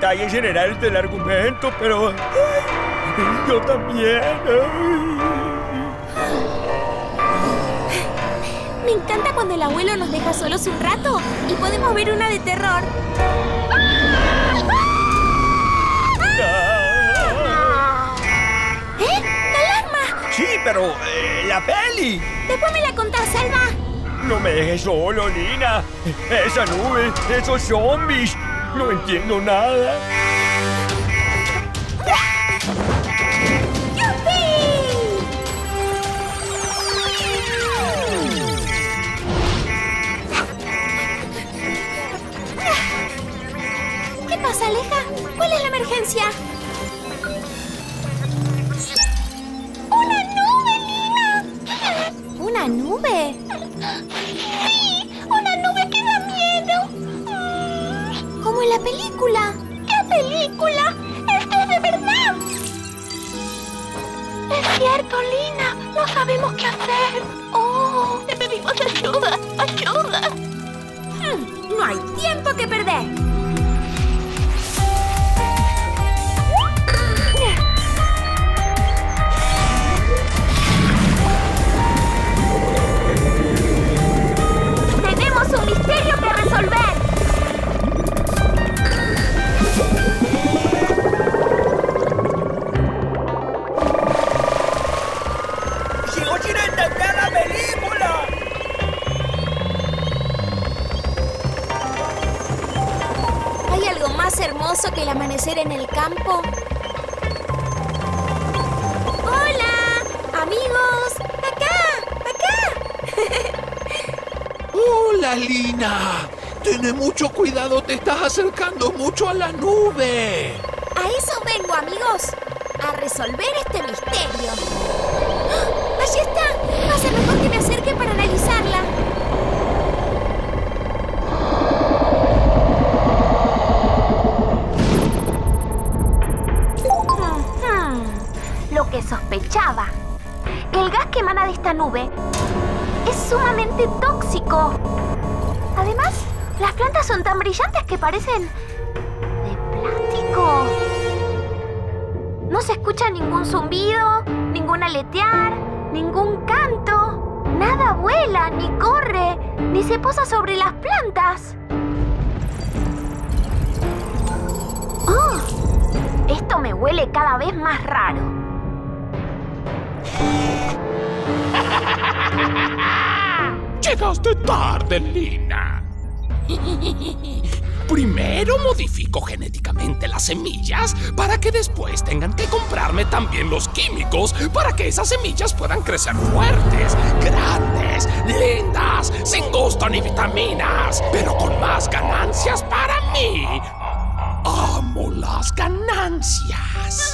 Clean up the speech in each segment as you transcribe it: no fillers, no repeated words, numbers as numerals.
detalles generales del argumento, pero... ay, yo también. Me encanta cuando el abuelo nos deja solos un rato y podemos ver una de terror. ¿Eh? ¡La alarma! Sí, pero... la peli. Después me la contás, Salva. No me dejes solo, Lina. Esa nube, esos zombies. No entiendo nada. ¿Qué pasa, Aleja? ¿Cuál es la emergencia? ¡Una nube, Lina! ¿Una nube? ¡Sí! ¡Una nube que da miedo! ¿Como en la película? ¿Qué película? ¡Esto es de verdad! Es cierto, Lina. No sabemos qué hacer. ¡Oh! ¡Te pedimos ayuda! ¡Ayuda! No hay tiempo que perder. Tenemos un misterio que resolver. ¡Sigo sin entender la película! ¿Hay algo más hermoso que el amanecer en el campo? ¡Hola! ¡Amigos! ¡Acá! ¡Hola, Lina! Ten mucho cuidado, te estás acercando mucho a la nube. A eso vengo, amigos. A resolver este misterio. ¡Ah! ¡Allí está! Va a ser mejor que me acerque para analizarla. Lo que sospechaba. El gas que emana de esta nube es sumamente tóxico. Además, las plantas son tan brillantes que parecen de plástico. No se escucha ningún zumbido, ningún aletear, ningún canto. Nada vuela, ni corre, ni se posa sobre las plantas. ¡Oh! Esto me huele cada vez más raro. Llegaste tarde, Lina. Primero modifico genéticamente las semillas para que después tengan que comprarme también los químicos para que esas semillas puedan crecer fuertes, grandes, lindas, sin gusto ni vitaminas, pero con más ganancias para mí. Amo las ganancias.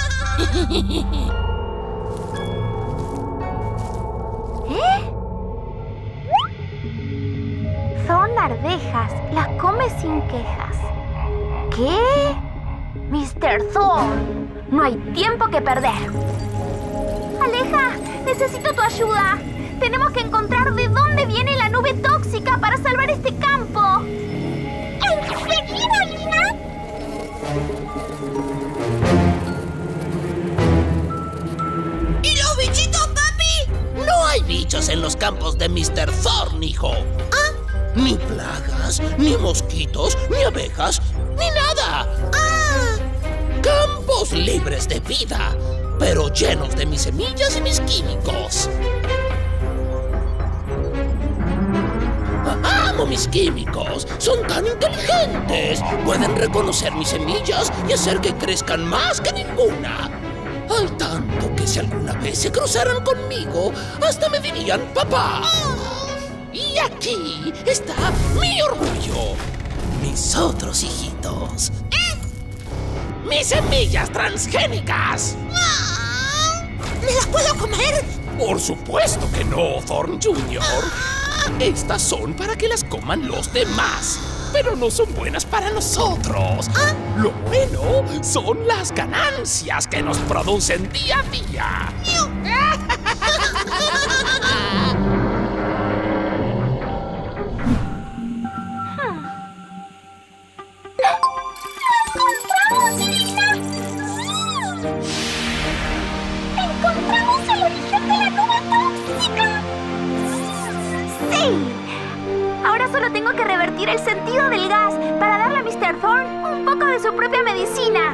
Son arvejas, las come sin quejas. ¿Qué? Mr. Thorn, no hay tiempo que perder. Aleja, necesito tu ayuda. Tenemos que encontrar de dónde viene la nube tóxica para salvar este campo. ¿Enseguida, Lina? ¿Y los bichitos, papi? No hay bichos en los campos de Mr. Thorn, hijo. ¿Ah? Ni plagas, ni mosquitos, ni abejas, ni nada. ¡Ah! Campos libres de vida, pero llenos de mis semillas y mis químicos. ¡Amo mis químicos! ¡Son tan inteligentes! Pueden reconocer mis semillas y hacer que crezcan más que ninguna. Al tanto que si alguna vez se cruzaran conmigo, hasta me dirían papá. Y aquí está mi orgullo. Mis otros hijitos. ¡Mis semillas transgénicas! ¿Me las puedo comer? Por supuesto que no, Thorn Jr. Estas son para que las coman los demás, pero no son buenas para nosotros. Lo bueno son las ganancias que nos producen día a día. ¡Lo ¡Encontramos el origen de la nube tóxica! ¡Sí! Ahora solo tengo que revertir el sentido del gas para darle a Mr. Thorne un poco de su propia medicina.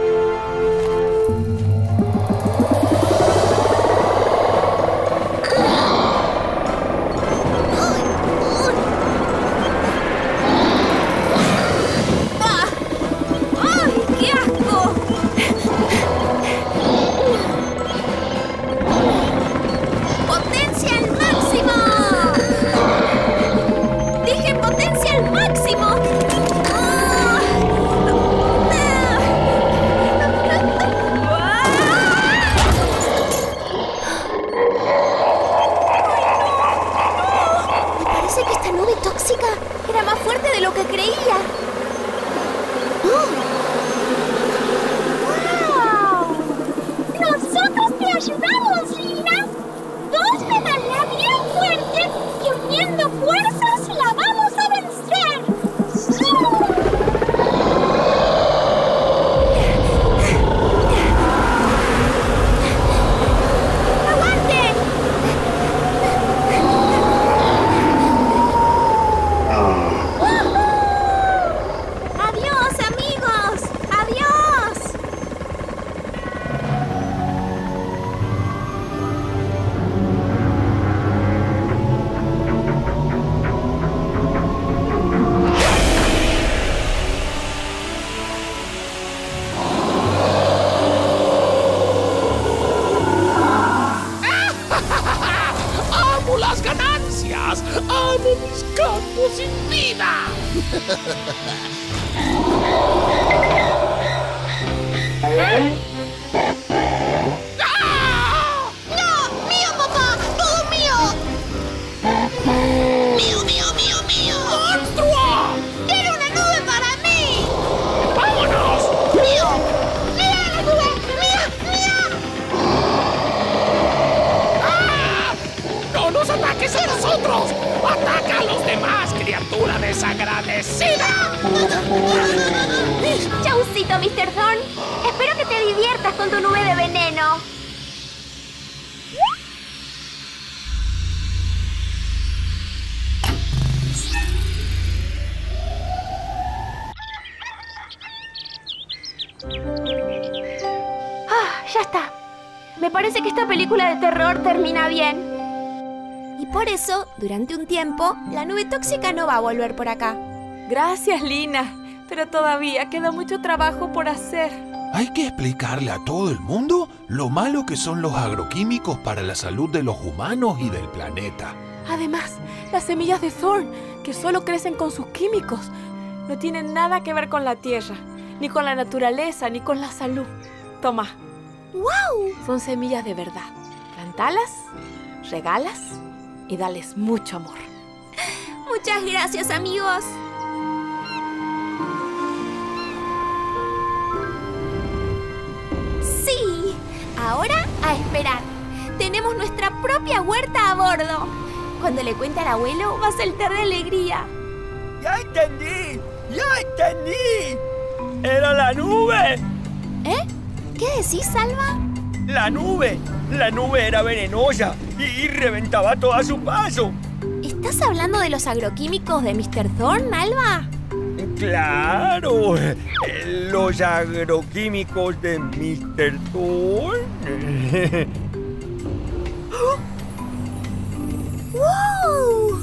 Era más fuerte de lo que creía. ¡Wow! ¡Nosotros te ayudamos, Lina! Dos me dan la bien fuerte y uniendo fuerzas la vamos a vencer. ¡Amo mis campos sin vida! ¡No! ¡Mío, papá! ¡Todo mío! ¡Mío, mío, mío, mío! ¡Monstruo! ¡Era una nube para mí! ¡Vámonos! ¡Mío! ¡Mira la nube! ¡Mía! ¡Mía! ¡Ah! ¡No nos ataques a nosotros! ¡Ataca a los demás, criatura desagradecida! Chaucito, Mr. Thorne. Espero que te diviertas con tu nube de veneno. Ya está. Me parece que esta película de terror termina bien. Y por eso, durante un tiempo, la nube tóxica no va a volver por acá. Gracias, Lina. Pero todavía queda mucho trabajo por hacer. Hay que explicarle a todo el mundo lo malo que son los agroquímicos para la salud de los humanos y del planeta. Además, las semillas de Thorne, que solo crecen con sus químicos, no tienen nada que ver con la tierra, ni con la naturaleza, ni con la salud. Toma. ¡Wow! Son semillas de verdad. Plantalas, regalas y dales mucho amor. Muchas gracias, amigos. Sí, ahora a esperar. Tenemos nuestra propia huerta a bordo. Cuando le cuente al abuelo va a saltar de alegría. ¡Ya entendí! ¡Ya entendí! ¡Era la nube! ¿Eh? ¿Qué decís, Alba? ¡La nube! La nube era venenosa y reventaba todo a su paso. ¿Estás hablando de los agroquímicos de Mr. Thorne, Alba? ¡Claro! Los agroquímicos de Mr. Thorne. ¡Wow!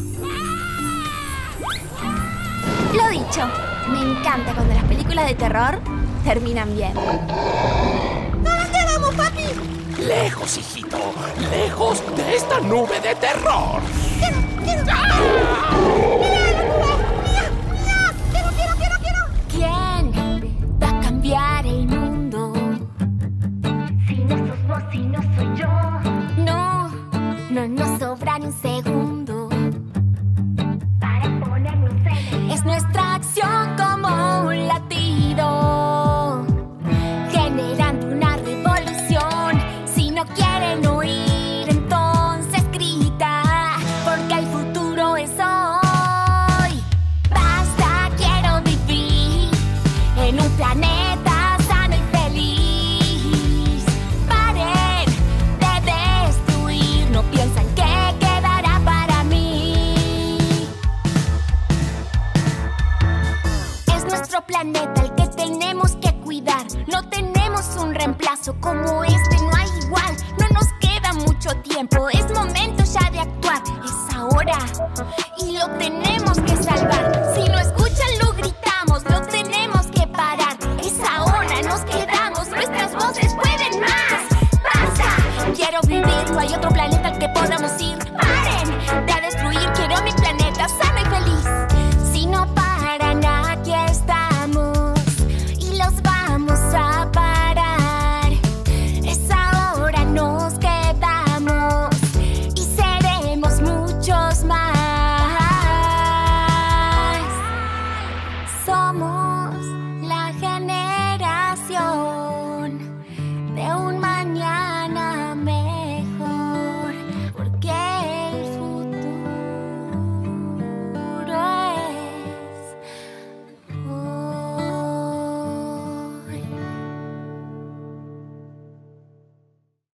Lo dicho, me encanta cuando las películas de terror terminan bien. ¿A dónde vamos, papi? Lejos, hijito, lejos de esta nube de terror. ¡Quiero! ¡Ah! ¡Mira la nube! ¡Mía! ¡Mía! ¡Quiero! ¿Quién va a cambiar el mundo? Si no sos vos, si no soy yo. No nos sobra ni un segundo para ponernos en. Es nuestra acción como un latido, generando una revolución. Si no quieren oír, entonces grita, porque el futuro es hoy. tenemos un reemplazo. Como este no hay igual. No nos queda mucho tiempo. Es momento ya de actuar. Es ahora. Y lo tenemos que salvar. Si no escuchan, lo gritamos. Lo tenemos que parar. Es ahora. Nos quedamos. Nuestras voces pueden más. ¡Basta! Quiero vivir. No hay otro planeta al que podamos ir.